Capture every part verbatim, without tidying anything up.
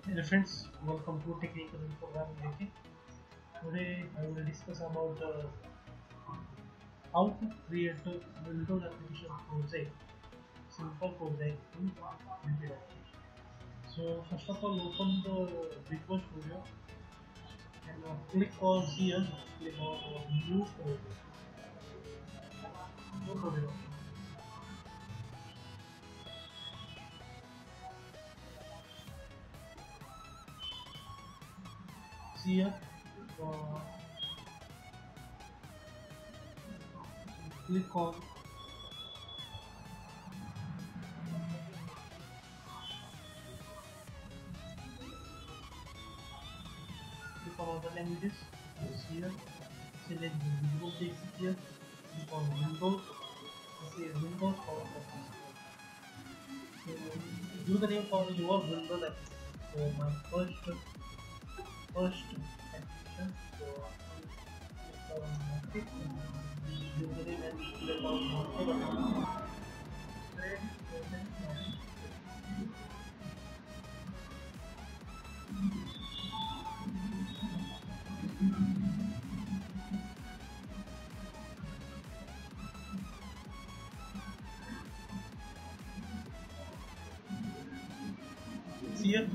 Hello friends, welcome to Technical and Programming A K. Today I will discuss about uh, how to create a Windows application project, simple project in Windows. So first of all, open the Visual Studio and uh, click on here, click on uh, New Project, New Project. See here, uh, click on click on other languages. See here, select the Visual Basic here, click on Windows. This is Windows or username for your Windows application. So my first first application. So I will click on username and click on Windows. Create username. See here.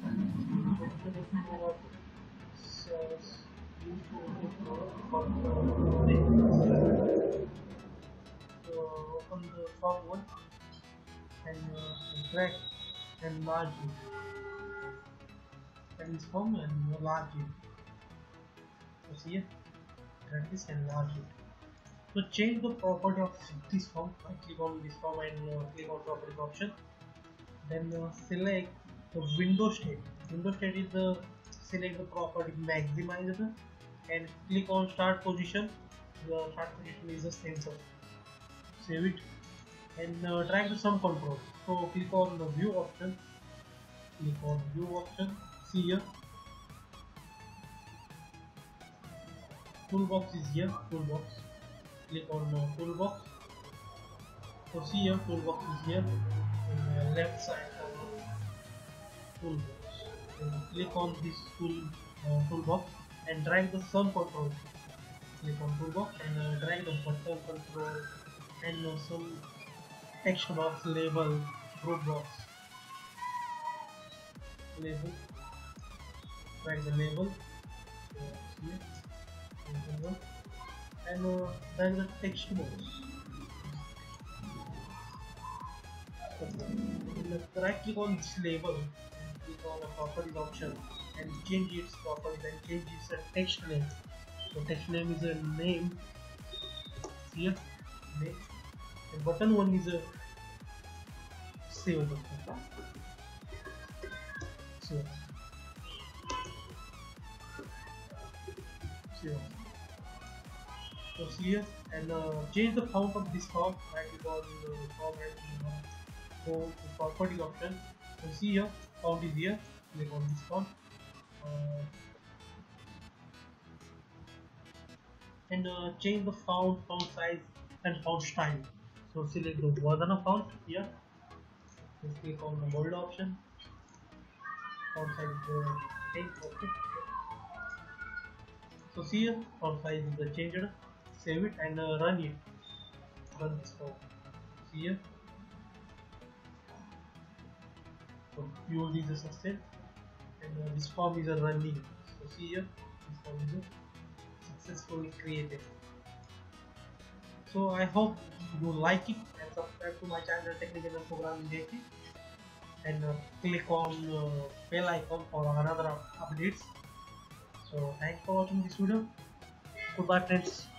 So open the top one and uh, drag and enlarge it. Transform and enlarge it. So see here. Drag this and enlarge it. So change the property of this form. I click on this form and uh, click on properties option. Then uh, select the window state. Window state is the select the property maximizer and click on start position. The start position is the sensor. Save it and uh, drag the sum control. So click on the view option. Click on view option. See here. Toolbox is here. Toolbox. Click on uh, toolbox. So see here. Toolbox is here. In the left side of the toolbox. Then click on this tool uh, toolbox and drag the sum control. Click on toolbox and uh, drag the button control and uh, some text box label group box label. Drag the label uh, here and uh, drag the text box. Right click on this label and click on the properties option and change its properties and change its uh, text name. So text name is a name here, name, and button one is a save button. So save. So here and uh, change the font of this form. Right click on the form and uh, go to properties option. So see here, font is here. Click on this font. Uh, and uh, change the font, font size and font style. So select the version of font here. Just click on the bold option. Font size uh, change. Okay. So see here, font size is uh, changed. Save it and uh, run it. Run this form. See here. So fuel is a success and uh, this form is a running. So see here, this form is a successfully created. So I hope you like it and subscribe to my channel Technical and Programming A K and uh, click on uh, bell icon for another updates. So thanks for watching this video. Goodbye friends.